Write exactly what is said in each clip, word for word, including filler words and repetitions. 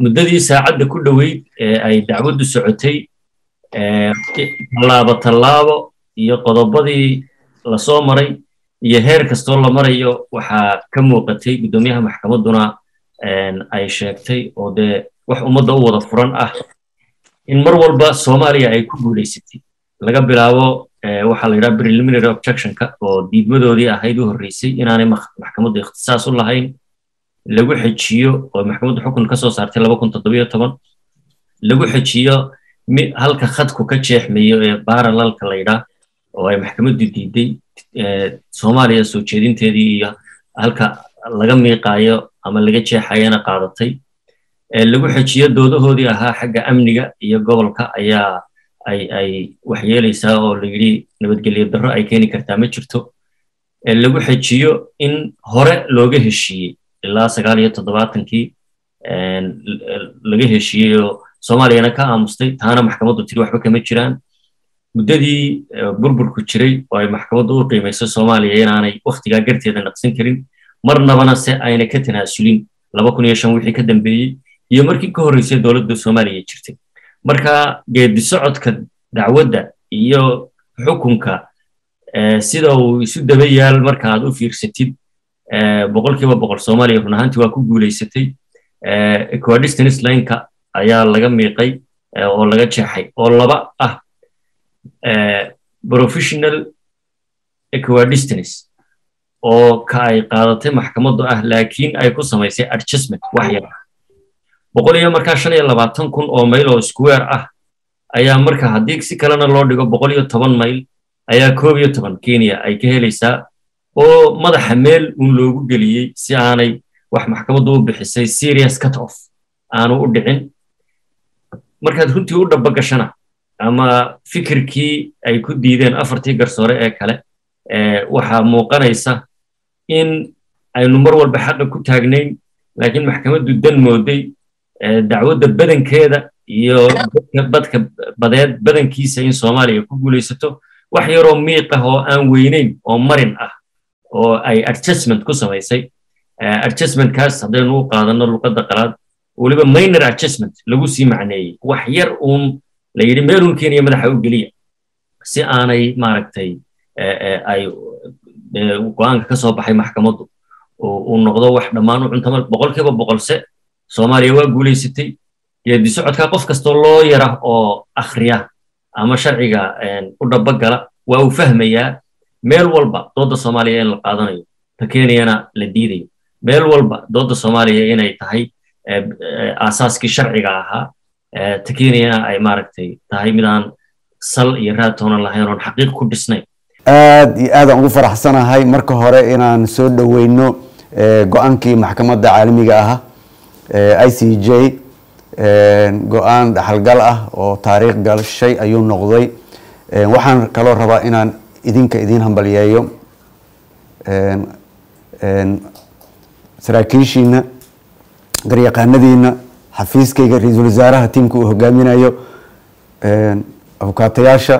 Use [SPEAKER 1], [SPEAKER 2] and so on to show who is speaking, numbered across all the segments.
[SPEAKER 1] muddadii saacadda ku dhoweyd ee ay dacwaddu socotay tallaabo tallaabo iyo qodobadii la soo maray iyo heer kastoo la marayo waxaa ka muuqatay guddoomiyaha maxkamadduna ay sheegtay oo dee wax ummadda u wada furan ah in mar walba Soomaaliya ay ku guuleysatay laga bilaabo waxa la yiraahdo preliminary objection-ka oo diidmadoodii ahayd u horeysay inaanay maxkamaddu ikhtisaas u lahayn lagu xejiyo oo maxkamaddu xukun ka soo saartay laba kun toddoba iyo toban lagu xejiyo halka khadku ka jeexmayo ee parallelka la yiraahdo oo ay maxkamaddu diiday Soomaaliya soo jeedinteedii iyo halka laga miiqaayo ama laga jeexayana qaadatay ee lagu xejiyo doodahoodii ahaa xagga amniga iyo gobolka ayaa ay ay wax yeelaysaa oo la yiri nabadgelyo darro ay keeni kartaa ma jirto ee lagu xejiyo in hore looga heshiiyey ilaa sagaal iyo toddobaatankii een laga heshiiyey oo Soomaaliyana ka aamustay taana maxkamaddu tiri waxba kama jiraan muddadii burburku jiray oo ay maxkamaddu u qiimeysay Soomaaliya inaanay waqtiga garteeda naqsin karin marnabana se ayna ka tanaasulin laba kun iyo shan wixii ka dambeeyay iyo markii ka horeysay dawladda Soomaaliya jirtay marka geedi socodka dacwadda iyo xukunka ee sida uu isu dabayaal marka aad u fiirsatid ee boqolkiiba boqol Soomaaliya run ahaantii waa ku guuleysatay ee equidistance line-ka ayaa laga miiqay oo laga jeexay oo laba ah ee professional equidistance oo ka ay qaadatay maxkamaddu ah laakiin ay ku samaysay adjustment wax yar boqol iyo markaa shan iyo labaatan kun oo mayl oo square ah ayaa marka haddii si kalena loo dhigo boqol iyo toban mayl ayaa koob iyo toban Kenya ay ka helaysaa oo madaxa meel uun loogu geliyey si aanay wax maxkamaddu u bixisay serious cut off aanu u dhicin markaad runtii u dhaba gashana ama fikirkii ay ku diideen afartii garsoore ee kale ee waxa muuqanaysa in aynu mar walba xaq ku taagnayn laakiin maxkamaddu dan mooday dacwadda badankeeda iyo badka badeed badankiisa in Soomaaliya ku guuleysato wax yar oo miiq ah oo aan weynayn oo marin ah oo ay adjustment ku samaysay adjustment kaas hadaynu u qaadano luqadda qalaad waliba minor adjustment lagu sii macneeyay wax yar uun la yiri meelun Kenya madaxa u geliya si aanay maaragtay ay go'aanka ka soo baxay maxkamaddu oo noqdo wax dhammaan u cuntamal boqolkiiba boqolse Soomaaliya waa guuleysatay geedi socodka qof kasto loo yara oo akhriya ama sharciga u dabagala waa uu fahmayaa meel walba dooda Soomaaliya in la qaadanayo ta Kenyana la diidayo meel walba dooda Soomaaliya inay tahay aasaaskii sharciga ahaa ta Kenyana ay maaragtay tahay midaan sal iyo raatoona lahayn oo xaqiiq ku dhisnay
[SPEAKER 2] aad iyo aad aan ugu faraxsanahay marka hore inaan soo dhaweyno go'aankii maxkamadda caalamiga ah I C J go'aan dhaxalgal ah oo taariikh galshay ayuu noqday waxaan kaloo rabaa inaan idinka idin hambaliyeeyo saraakiishiina garyaqaanadiina xafiiskayga ra'iisul wasaaraha tiimka uu hogaaminayo abukaatayaasha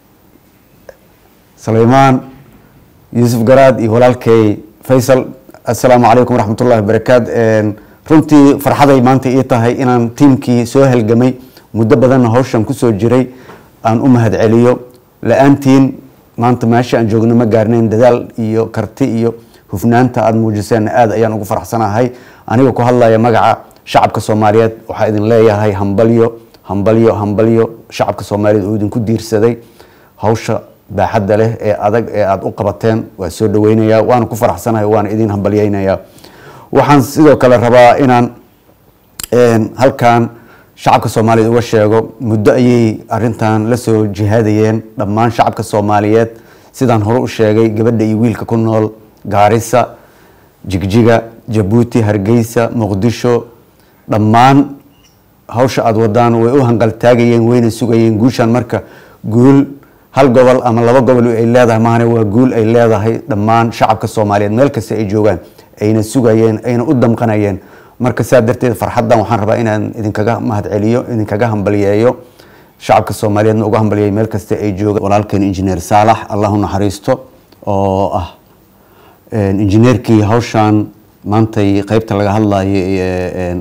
[SPEAKER 2] Sulaymaan Yusuf Garaad iyo walaalkay Faisal assalaamu calaykum waraxmatullaahi wabarakaatuh runtii farxaday maanta ii tahay inaan tiimkii soo halgamay muddo badan hawshan ku soo jiray aan u mahad celiyo la'aantiin maanta meesha aan joogno ma gaarneen dadaal iyo karti iyo hufnaanta aad muujiseen aad ayaan ugu faraxsanahay aniga ku hadlaya magaca shacabka Soomaaliyeed waxa idin leeyahay hambalyo hambalyo hambalyo shacabka Soomaaliyeed oo idin ku diirsaday hawsha baaxadda leh ee adag ee aad u qabateen waa soo dhaweynayaa waan ku faraxsanahay waan idin hambalyeynayaa waxaan sidoo kale rabaa inaan halkan shacabka Soomaaliyeed uga sheego muddo ayay arintan la soo jihaadayeen dhammaan shacabka Soomaaliyeed sidaan hore u sheegay gabadha iyo wiilka ku nool Gaarisa Jigjiga Jabuuti Hargeysa Muqdisho dhammaan hawsha aad wadaan way u hangal taagayeen wayna sugayeen guushan marka guul hal gobol ama laba gobol ay leedahay maana waa guul ay leedahay dhammaan shacabka Soomaaliyeed meel kasta ay joogaan ayna sugayeen ayna u damqanayeen marka saa darteed farxadan waxaan rabaa inaan idinkaga mahad celiyo idinkaga hambaliyeeyo shacabka Soomaaliyeedna uga hambaliyay meel kasta ay joogaan walaalkeen injineer Saalax Allahu naxariisto oo ah injineerkii hawshan maanta qaybta laga hadlayo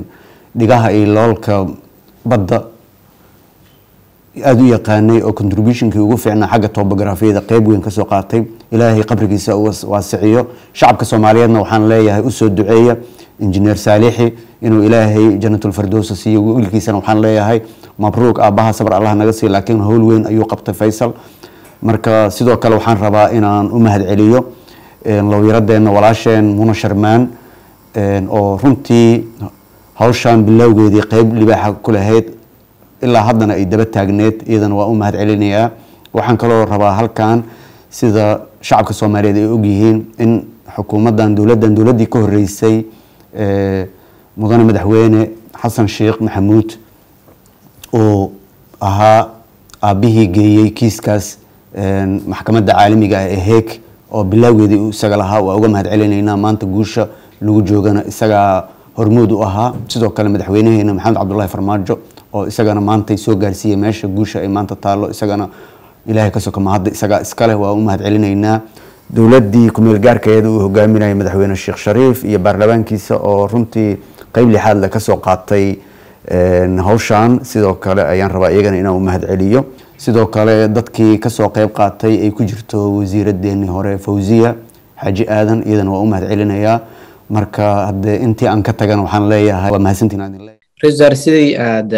[SPEAKER 2] dhigaha iyo loolka badda aada u yaqaanay oo contributionkii ugu fiicnaa xagga topografiyada qeyb weyn kasoo qaatay. ilaahay qabrigiisa waasiciyo. shacabka soomaaliyeedna waxaan leeyahay usoo duceeya injineer saalixi inuu ilaahay jannatul firdowsa siiyo. wiilkiisana waxaan leeyahay mabruuq, aabbaha sabr allah naga siiyo, laakiin howl weyn ayuu qabtay Faysal. marka sidoo kale waxaan rabaa inaan u mahad celiyo lawyaradeenna walaasheen Muna Sharmaan oo runtii hawshaan bilowgeedii qeyb libaaxa ku lahayd ilaa haddana ay daba taagneed. iyadana waa u mahad celinayaa. waxaan kaloo rabaa halkan sida shacabka Soomaaliyeed ay og yihiin in xukuumaddan dowladdan dowladdii ka horeysay mudane madaxweyne xasan sheekh maxamuud oo ahaa aabihii geeyey kiiskaas maxkamadda caalamiga ah ee Heeg oo bilowgeedii uu isaga lahaa. waa uga mahad celinaynaa. maanta guusha lagu joogana isagaa hormuud u ahaa. sidoo kale madaxweynaheena maxamed cabdullaahi farmaajo oo isagana maanta soo gaarsiiyay meesha guusha ay maanta taalo. isagana ilaahay ka sokama hadda isagaa iskale. waa u mahad celinaynaa. dowladdii ku-meel gaarkeeda uu hogaaminayay madaxweyne sheekh shariif iyo baarlamaankiisa oo runtii qeyb lixaad le kasoo qaatay hawshaan. sidoo kale ayaan rabaa iyagana inaan u mahad celiyo. sidoo kale dadkii kasoo qeyb qaatay ay ku jirto wasiiradeenii hore Fawziya Xaaji Aadan, iyadana waa u mahad celinayaa. marka hadde intii aan ka tagan waxaan leeyahay waa mahadsantiin aad leeyahay.
[SPEAKER 3] Rezaar sidii aad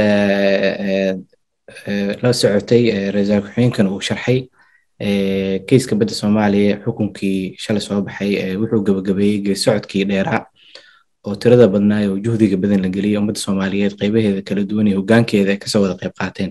[SPEAKER 3] la socotay Rezaar ku-xigeenkan uu sharxay kiiska badda Soomaaliya xukunkii shalay soo baxay wuxuu gabagabeeyay gees socodkii dheeraa oo tirada badnaa oo juhdiga badan la geliyay ummadda Soomaaliyeed qaybaheeda kala duwan iyo hoggaankeeda ay kasoo wada qayb qaateen.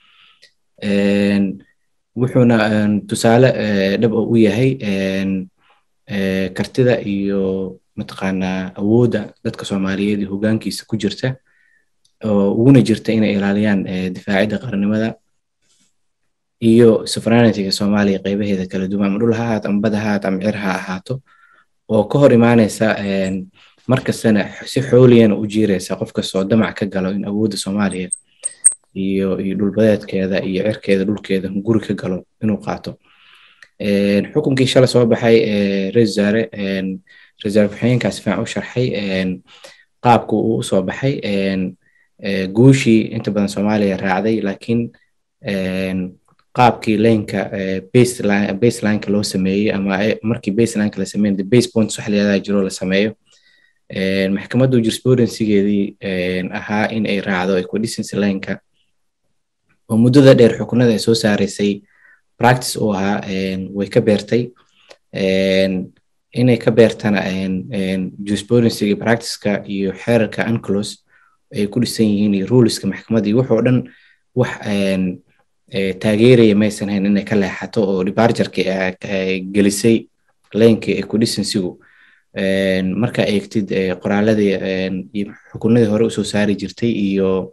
[SPEAKER 3] wuxuuna tusaale dhab u yahay kartida iyo mataqaanaa awoodda dadka Soomaaliyeed iyo hoggaankiisa ku jirta oo uguna jirta inay ilaaliyaan difaacidda qarannimada iyo sovereignty-ga Soomaaliya qaybaheeda kala duwan, ama dhul ha ahaato ama bad ha ahaato ama cir ha ahaato, oo ka hor imaanaysa markastana si xooliyan u jiiraysa qof kastoo damac ka galo in awoodda Soomaaliya iyo iyo dhulbadeedkeeda iyo cirkeeda dhulkeeda guri ka galo inuu qaato. xukunkii shalay soo baxay Rezaar Rezaar ku-xigeenkaas fiican u sharxay qaabku uu soo baxay guushii inta badan Soomaaliya raacday, laakiin qaabkii leenka baseline baseline-ka loo sameeyay ama markii baseline-ka la sameeyay base points wax leedahay jiro la sameeyo maxkamaddu jurisprudency-geedii ahaa in ay raacdo equidistancy line-ka oo muddada dheer xukunada ay soo saaraysay practice oo ahaa way ka beertay inay ka beertana jurisprudency-ga practice-ka iyo xeerarka UNCLOS ay ku dhisan yihiin iyo ruleska maxkamadda iyo wuxuu dhan wax taageeraya maysan hayn inay ka leexato oo departure-ka gelisay leenka equidistancy-gu. marka eegtid qoraaladii iyo xukunadii hore usoo saari jirtay iyo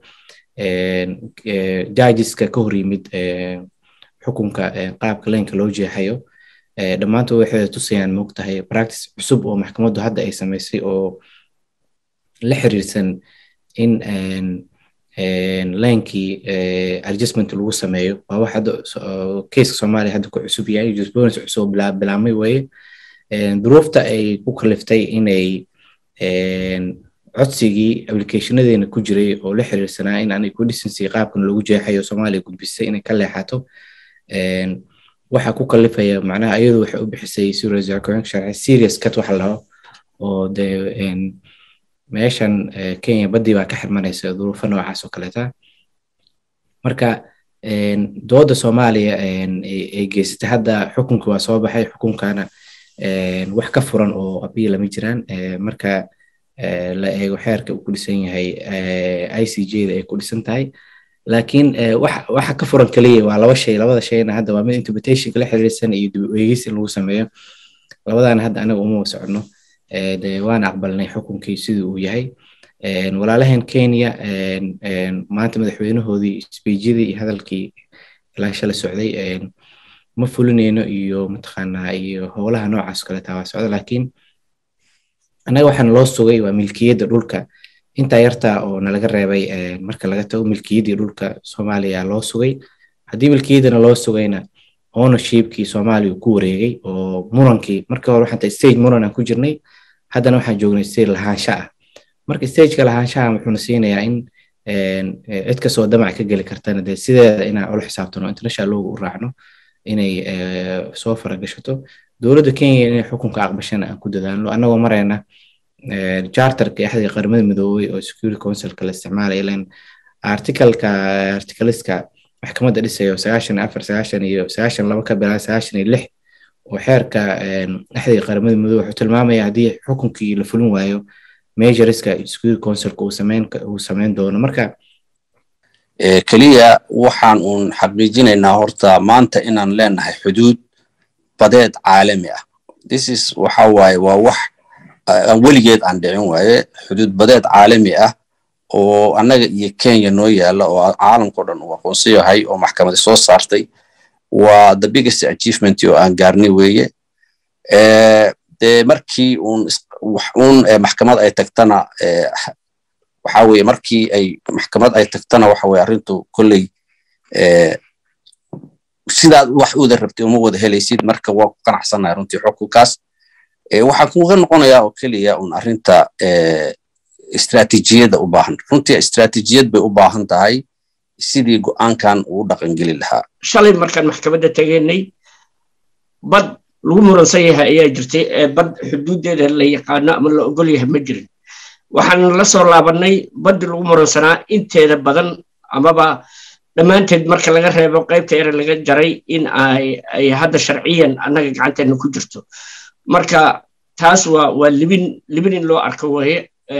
[SPEAKER 3] judgeska ka hor yimid xukunka qaabka leenka loo jeexayo dhammaantood waxay tusayaan moogtahay practice cusub oo maxkamaddu hadda ay samaysay oo la xiriirsan in leenkii adjustment lagu sameeyo. waa wax hadda case Soomaaliya hadda ku cusub yahay, jurisprudence cusub bilaabmay weeye. duruufta ay ku kaliftay inay codsigii applicationadeena ku jiray oo la xiriirsanaa in aan equidistancy qaabkan loogu jeexayo Soomaaliya gudbisay inay ka leexato waxa ku kalifaya macnaha iyadu waxay u bixisay si Rezaar ku-xigeenka sharci serious cut waxa la dhaho oo de meeshan Kenya badii baa ka xirmanaysa duruufo noocaas oo kaleeta. marka dooda Soomaaliya ay geysatay hadda xukunka waa soo baxay, xukunkana wax ka furan oo appeal ma jiraan. marka la eego xeerka uu ku dhisan yahay I C J-da ay ku dhisan tahay, laakiin wax waxa ka furan kaliya waa laba shay. labada shayna hadda waa mid interpretation la xiriirsan iyo dib u eegis in lagu sameeyo. labadana hadda anaga uma socono de waan aqbalnay xukunkii sidii uu yahay. walaalahan Kenya maanta madaxweynahoodii speech-yadii iyo hadalkii ilaa shalay socday ma fulinayno iyo mataqaanaa iyo howlaha noocaas kale taa waa socda, laakiin anaga waxaan loo sugay waa milkiyadda dhulka inta yarta oo nalaga reebay. marka laga tago milkiyaddii dhulka Soomaaliya loo sugay, haddii milkiyaddana loo sugayna ownership-kii Soomaaliya ku wareegay oo murankii marka hore waxaan tahay stage muran aan ku jirnay, haddana waxaan joognay stage lahaansha ah marka stageka lahaanshaha wuxuuna siinayaa in cid kastoo damac ka geli kartana dee sideeda inaan ula xisaabtano international looga u raacno inay soo faragashato dowladda Kenya inay xukunka aqbashana aan ku dadaalno annagoo marayna charterka axdiga qaramada midoobay oo Security Council-ka la isticmaalay ilaan article-ka articleska maxkamadda dhisayo sagaashan iyo afar sagaashan iyo sagaashan iyo laba ka bilaa sagaashan iyo lix oo xeerka axdiga qaramada midoobay wuxuu tilmaamayaa haddii xukunkii la fulin waayo measureska Security Council-ka uu sameyn uu sameyn doono marka
[SPEAKER 4] kaliya waxaan uun xaqiijinaynaa horta maanta inaan leenahay xuduud badeed caalami ah this is waxa waaye waa wax aan weligeed aan dhicin waaye xuduud badeed caalami ah oo annaga iyo Kenya noo yaala oo caalamka dhan uu aqoonsan yahay oo maxkamadda soo saartay waa the biggest achievement oo aan gaarnay weeye ee de markii uun uun maxkamad ay tagtana waxa weeye markii ay maxkamad ay tagtana waxa weeye arrintu kulay ee sidaad wax u rabtay uma wada helaysid marka waa ku qanacsanahay runtii xukunkaas ee waxa ku noqonayaa oo kaliya un arrinta ee istiraatiijiyada u baahan runtii istiraatiijiyad bay u baahan tahay sidii go'aankan uu dhaqan gali lahaa
[SPEAKER 5] shalay markaan maxkamadda tageynay bad lagu muransan yahay ayaa jirtay bad xuduudeeda la yaqaan ama la ogol yahay ma jirin waxaan la soo laabanay bad lagu muransanaa inteeda badan amaba dhammaanteed marka laga reebo qaybta yar laga jaray in ay ay hadda sharciyan annaga gacanteena ku jirto marka taas waa waa libin libin in loo arko waye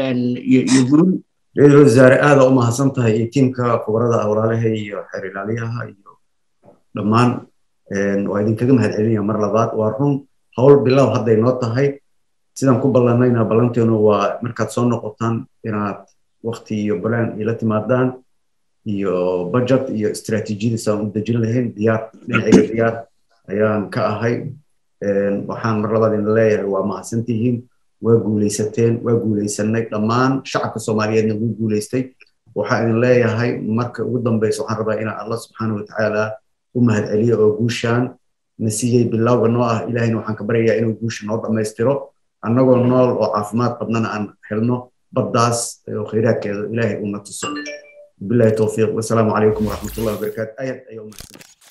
[SPEAKER 5] iyo gurul
[SPEAKER 2] reer wasaare aad u mahadsan tahay tiimka khibrada awlaalaha iyo xeer ilaaliyaha iyo dhammaan waa idinkaga mahadcelinayaa mar labaad waa run hawl bilow hadday noo tahay sidaan ku ballanayna ballanteenu waa markaad soo noqotaan inaad waqti iyo plan ila timaadaan iyo budget iyo istiraatiijiyada saan u dejin lahayn diyaar dhinaciga diyaar ayaan ka ahay waxaan mar labaad idin leeyahay waa mahadsantihiin waa guulaysateen waa guulaysanay dhammaan shacabka Soomaaliyeedna wuu guulaystay waxaan idin leeyahay marka ugu dambayso waxaan rabaa inaan Allah subhanahu wa ta'ala u mahadceliyo oo guushaan nasiyay bilowga noo ah ilaahayna waxaan ka baryayaa inuu guusha noo dhammaystiro annagoo nool oo caafimaad qabnana aan helno baddaas oo khayraadkeeda ilaahay uu na tuso billahi tawfiiq wa salaamu calaykum wa rahmatullahi wa barakaatuh ayad ayaa